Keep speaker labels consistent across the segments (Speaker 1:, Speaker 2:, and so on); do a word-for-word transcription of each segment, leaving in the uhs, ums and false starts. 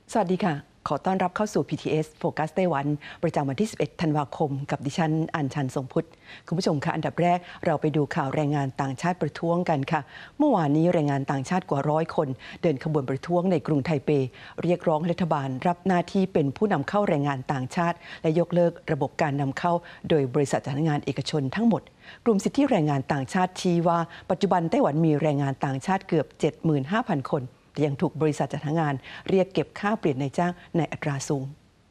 Speaker 1: สวัสดีค่ะขอต้อนรับเข้าสู่ พี ที เอส โฟกัสไต้หวันประจำวันที่สิบเอ็ดธันวาคมกับดิฉันอัญชันทรงพุทธคุณผู้ชมคะอันดับแรกเราไปดูข่าวแรงงานต่างชาติประท้วงกันค่ะเมื่อวานนี้แรงงานต่างชาติกว่าร้อยคนเดินขบวนประท้วงในกรุงไทเปเรียกร้องให้รัฐบาลรับหน้าที่เป็นผู้นำเข้าแรงงานต่างชาติและยกเลิกระบบการนำเข้าโดยบริษัทจัดงานเอกชนทั้งหมดกลุ่มสิทธิแรงงานต่างชาติชี้ว่าปัจจุบันไต้หวันมีแรงงานต่างชาติเกือบ เจ็ดหมื่นห้าพัน คนแต่ยังถูกบริษัทจัดหางานเรียกเก็บค่าเปลี่ยนนายจ้างในอัตราสูง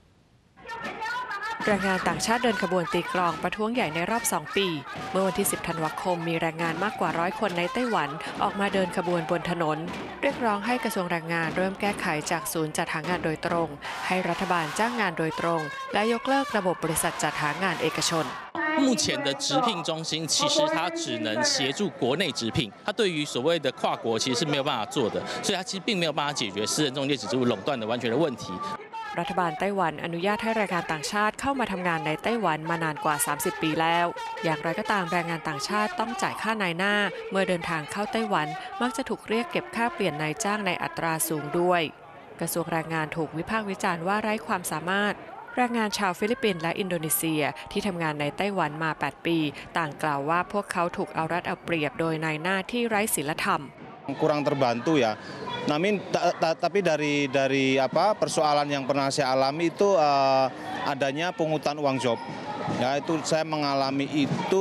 Speaker 2: แรงงานต่างชาติเดินขบวนตีกลองประท้วงใหญ่ในรอบสองปีเมื่อวันที่สิบธันวาคมมีแรงงานมากกว่าร้อยคนในไต้หวันออกมาเดินขบวนบนถนนเรียกร้องให้กระทรวงแรงงานเริ่มแก้ไขจากศูนย์จัดหางานโดยตรงให้รัฐบาลจ้างงานโดยตรงและยกเลิกระบบบริษัทจัดหางานเอกชน
Speaker 3: 目前的直聘中心其实它只能协助国内直聘，它对于所谓的跨国其实是没有办法做的，所以它其实并没有办法解决私人中介制度垄断的完全的问题。
Speaker 2: รัฐบาลไต้หวันอนุญาตให้แรงงานต่างชาติเข้ามาทำงานในไต้หวันมานานกว่าสามสิบปีแล้วอย่างไรก็ตามแรงงานต่างชาติต้องจ่ายค่านายหน้าเมื่อเดินทางเข้าไต้หวันมักจะถูกเรียกเก็บค่าเปลี่ยนนายจ้างในอัตราสูงด้วยกระทรวงแรงงานถูกวิพากษ์วิจารณ์ว่าไร้ความสามารถแรงงานชาวฟิลิปปินส์และอินโดนีเซียที่ทำงานในไต้หวันมาแปดปีต่างกล่าวว่าพวกเขาถูกเอารัดเอาเปรียบโดยนายหน้าที่ไร้ศีลธรรม
Speaker 4: kurang terbantu ya. Namun tapi dari dari apa persoalan yang pernah saya alami itu uh, adanya pungutan uang job. Ya itu saya mengalami itu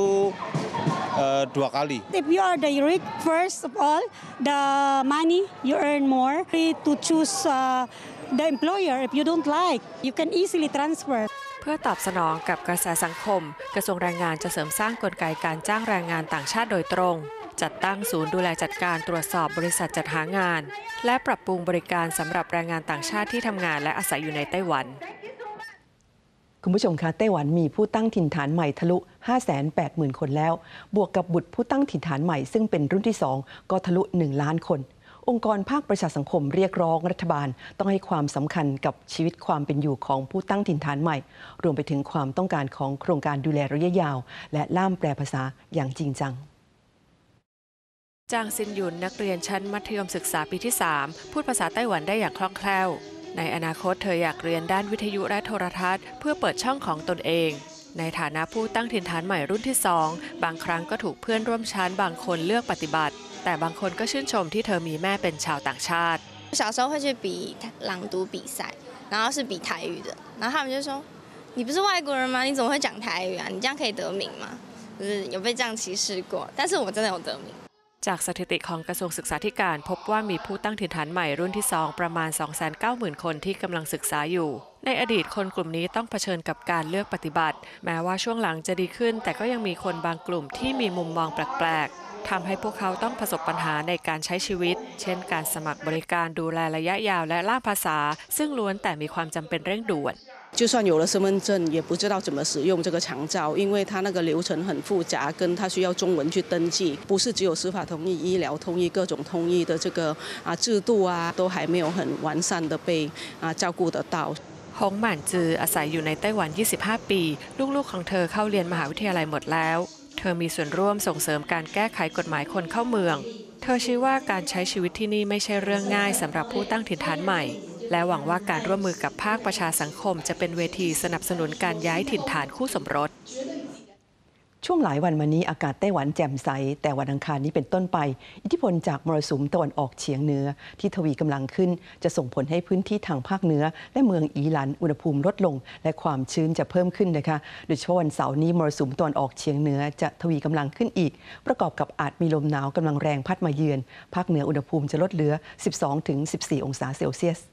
Speaker 4: uh, dua kali.
Speaker 5: If you are the rich, first of all, the money you earn more. Free to choose uh, the employer if you don't like. You can easily transfer.
Speaker 2: เพื่อตอบสนองกับกระแสสังคมกระทรวงแรงงานจะเสริมสร้างกลไกการจ้างแรงงานต่างชาติโดยตรงจัดตั้งศูนย์ดูแลจัดการตรวจสอบบริษัทจัดหางานและปรับปรุงบริการสำหรับแรงงานต่างชาติที่ทำงานและอาศัยอยู่ในไต้หวัน
Speaker 1: คุณผู้ชมคะไต้หวันมีผู้ตั้งถิ่นฐานใหม่ทะลุ ห้าแสนแปดหมื่น คนแล้วบวกกับบุตรผู้ตั้งถิ่นฐานใหม่ซึ่งเป็นรุ่นที่สองก็ทะลุหนึ่งล้านคนองค์กรภาคประชาสังคมเรียกร้องรัฐบาลต้องให้ความสำคัญกับชีวิตความเป็นอยู่ของผู้ตั้งถิ่นฐานใหม่รวมไปถึงความต้องการของโครงการดูแลระยะยาวและล่ามแปลภาษาอย่างจริงจัง
Speaker 2: จางซินหยุนนักเรียนชั้นมัธยมศึกษาปีที่สามพูดภาษาไต้หวันได้อย่างคล่องแคล่วในอนาคตเธออยากเรียนด้านวิทยุและโทรทัศน์เพื่อเปิดช่องของตนเองในฐานะผู้ตั้งถิ่นฐานใหม่รุ่นที่สองบางครั้งก็ถูกเพื่อนร่วมชั้นบางคนเลือกปฏิบัติแต่บางคนก็ชื่นชมที่เธอมีแม่เป็นชาวต่างชาติ
Speaker 6: 小时候会去比朗读比赛然后是比台语的然后他们就说你不是外国人吗你怎么会讲台语啊你这样可以得名吗就是有被这样歧视过但是我真的有得名
Speaker 2: จากสถิติของกระทรวงศึกษาธิการพบว่ามีผู้ตั้งถิ่นฐานใหม่รุ่นที่สองประมาณ สองแสนเก้าหมื่น คนที่กำลังศึกษาอยู่ในอดีตคนกลุ่มนี้ต้องเผชิญกับการเลือกปฏิบัติแม้ว่าช่วงหลังจะดีขึ้นแต่ก็ยังมีคนบางกลุ่มที่มีมุมมองแปลกๆทำให้พวกเขาต้องประสบปัญหาในการใช้ชีวิตเช่นการสมัครบริการดูแลระยะยาวและล่ามภาษาซึ่งล้วนแต่มีความจำเป็นเร่งด่วน
Speaker 7: 就算有了身份证也不知道怎么使用这个长照因为它那个流程很复杂跟它需要中文去登记不是只有司法同意医疗同意各种同意的这个啊制度啊都还没有很完善的被啊照顾得到
Speaker 2: ฮงหม่านจืออาศัยอยู่ในไต้หวันยี่สิบห้าปีลูกๆของเธอเข้าเรียนมหาวิทยาลัยหมดแล้วเธอมีส่วนร่วมส่งเสริมการแก้ไขกฎหมายคนเข้าเมืองเธอชี้ว่าการใช้ชีวิตที่นี่ไม่ใช่เรื่องง่ายสำหรับผู้ตั้งถิ่นฐานใหม่และหวังว่าการร่วมมือกับภาคประชาสังคมจะเป็นเวทีสนับสนุนการย้ายถิ่นฐานคู่สมรส
Speaker 1: ช่วงหลายวันมานี้อากาศไต้หวันแจ่มใสแต่วันอังคารนี้เป็นต้นไปอิทธิพลจากมรสุมตะวันออกเฉียงเหนือที่ทวีกำลังขึ้นจะส่งผลให้พื้นที่ทางภาคเหนือและเมืองอีหลันอุณหภูมิลดลงและความชื้นจะเพิ่มขึ้นนะคะโดยเฉพาะวันเสาร์นี้มรสุมตะวันออกเฉียงเหนือจะทวีกำลังขึ้นอีกประกอบกับอาจมีลมหนาวกำลังแรงพัดมาเยือนภาคเหนืออุณหภูมิจะลดเหลือ สิบสองถึงสิบสี่ องศาเซลเซียส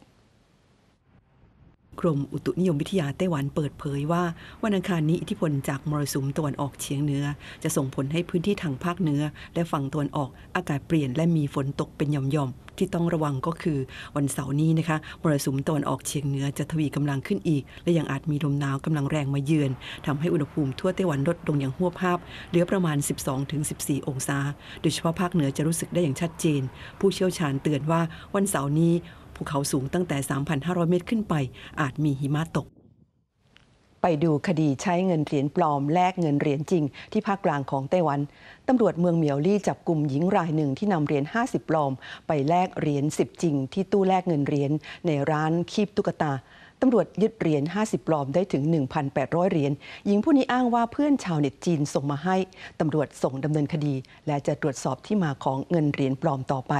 Speaker 1: กรมอุตุนิยมวิทยาไต้หวันเปิดเผยว่าวันอังคารนี้อิทธิพลจากมรสุมตะวันออกเฉียงเหนือจะส่งผลให้พื้นที่ทางภาคเหนือและฝั่งตะวันออกอากาศเปลี่ยนและมีฝนตกเป็นหย่อมๆที่ต้องระวังก็คือวันเสาร์นี้นะคะมรสุมตะวันออกเฉียงเหนือจะทวีกำลังขึ้นอีกและยังอาจมีลมหนาวกำลังแรงมาเยือนทำให้อุณหภูมิทั่วไต้หวันลดลงอย่างหวบภาพเหลือประมาณ สิบสองถึงสิบสี่ องศาโดยเฉพาะภาคเหนือจะรู้สึกได้อย่างชัดเจนผู้เชี่ยวชาญเตือนว่าวันเสาร์นี้ภูเขาสูงตั้งแต่ สามพันห้าร้อย เมตรขึ้นไปอาจมีหิมะตกไปดูคดีใช้เงินเหรียญปลอมแลกเงินเหรียญจริงที่ภาคกลางของไต้หวันตำรวจเมืองเหมียวลี่จับกลุ่มหญิงรายหนึ่งที่นำเหรียญห้าสิบปลอมไปแลกเหรียญสิบจริงที่ตู้แลกเงินเหรียญในร้านคีบตุ๊กตาตำรวจยึดเหรียญห้าสิบปลอมได้ถึง หนึ่งพันแปดร้อย เหรียญหญิงผู้นี้อ้างว่าเพื่อนชาวเน็ตจีนส่งมาให้ตำรวจส่งดำเนินคดีและจะตรวจสอบที่มาของเงินเหรียญปลอมต่อไป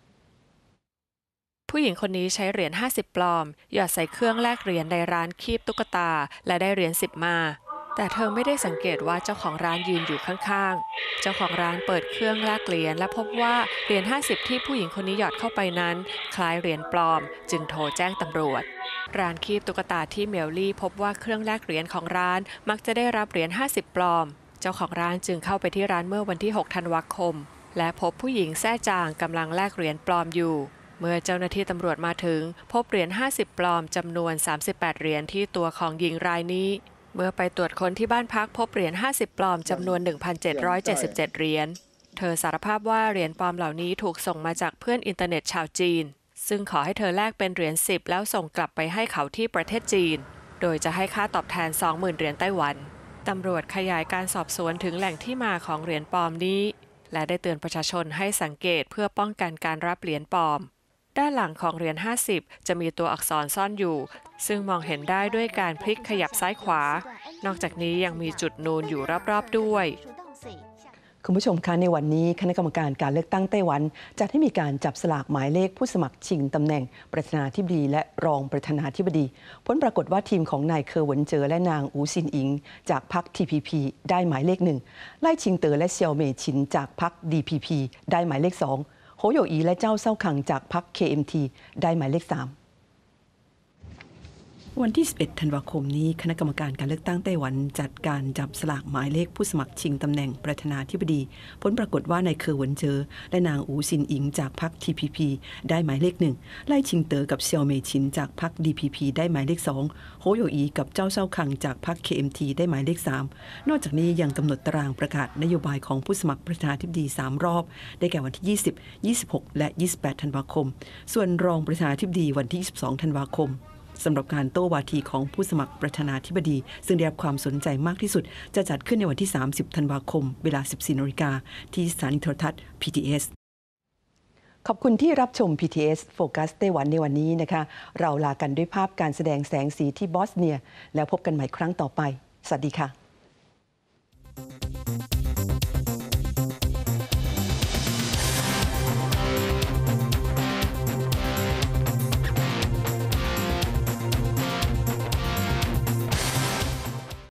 Speaker 2: ผู้หญิงคนนี้ใช้เหรียญห้าสิบปลอมหยอดใส่เครื่องแลกเหรียญในร้านคีบตุ๊กตาและได้เหรียญสิบมาแต่เธอไม่ได้สังเกตว่าเจ้าของร้านยืนอยู่ข้างๆเจ้าของร้านเปิดเครื่องแลกเหรียญและพบว่าเหรียญห้าสิบที่ผู้หญิงคนนี้หยอดเข้าไปนั้นคล้ายเหรียญปลอมจึงโทรแจ้งตำรวจร้านคีบตุ๊กตาที่เหมียวลี่พบว่าเครื่องแลกเหรียญของร้านมักจะได้รับเหรียญห้าสิบปลอมเจ้าของร้านจึงเข้าไปที่ร้านเมื่อวันที่หกธันวาคมและพบผู้หญิงแซ่จางกำลังแลกเหรียญปลอมอยู่เมื่อเจ้าหน้าที่ตำรวจมาถึงพบเหรียญห้าสิบปลอมจำนวนสามสิบแปดเหรียญที่ตัวของหญิงรายนี้เมื่อไปตรวจค้นที่บ้านพักพบเหรียญห้าสิบปลอมจำนวน หนึ่งพันเจ็ดร้อยเจ็ดสิบเจ็ด เหรียญเธอสารภาพว่าเหรียญปลอมเหล่านี้ถูกส่งมาจากเพื่อนอินเทอร์เน็ตชาวจีนซึ่งขอให้เธอแลกเป็นเหรียญสิบแล้วส่งกลับไปให้เขาที่ประเทศจีนโดยจะให้ค่าตอบแทน สองหมื่น เหรียญไต้หวันตำรวจขยายการสอบสวนถึงแหล่งที่มาของเหรียญปลอมนี้และได้เตือนประชาชนให้สังเกตเพื่อป้องกันการรับเหรียญปลอมด้านหลังของเหรียญห้าสิบจะมีตัวอักษรซ่อนอยู่ซึ่งมองเห็นได้ด้วยการพลิกขยับซ้ายขวานอกจากนี้ยังมีจุดนูนอยู่รอบๆด้วย
Speaker 1: คุณผู้ชมคะในวันนี้คณะกรรมการการเลือกตั้งไต้หวันจัดให้มีการจับสลากหมายเลขผู้สมัครชิงตำแหน่งประธานาธิบดีและรองประธานาธิบดีผลปรากฏว่าทีมของนายเคอร์หวนเจอและนางอูซินอิงจากพรรค ที พี พี ได้หมายเลขหนึ่งไล่ชิงเตอและเซียวเหมยชินจากพรรค ดี พี พี ได้หมายเลขสองโฮโยอีและเจ้าเซาคังจากพรรค เค เอ็ม ที ได้หมายเลขสามวันที่สิบเอ็ดธันวาคมนี้คณะกรรมการการเลือกตั้งไต้หวันจัดการจับสลากหมายเลขผู้สมัครชิงตำแหน่งประธานาธิบดีผลปรากฏว่านายเคอร์หวนเจอและนางอูซินอิงจากพรรค ที พี พี ได้หมายเลขหนึ่งไล่ชิงเตอกับเซียวเหมยชินจากพรรค ดี พี พี ได้หมายเลขสองโฮโยอีกับเจ้าเซาคังจากพรรค เค เอ็ม ที ได้หมายเลขสามนอกจากนี้ยังกำหนดตารางประกาศนโยบายของผู้สมัครประธานาธิบดีสามรอบได้แก่วันที่ยี่สิบ ยี่สิบหกและยี่สิบแปดธันวาคมส่วนรองประธานาธิบดีวันที่ยี่สิบสองธันวาคมสำหรับการโต้วาทีของผู้สมัครประธานาธิบดีซึ่งได้รับความสนใจมากที่สุดจะจัดขึ้นในวันที่สามสิบธันวาคมเวลา สิบสี่นาฬิกาที่สถานีโทรทัศน์ พี ที เอส ขอบคุณที่รับชม พี ที เอส โฟกัสไต้หวันในวันนี้นะคะเราลากันด้วยภาพการแสดงแสงสีที่บอสเนียแล้วพบกันใหม่ครั้งต่อไปสวัสดีค่ะ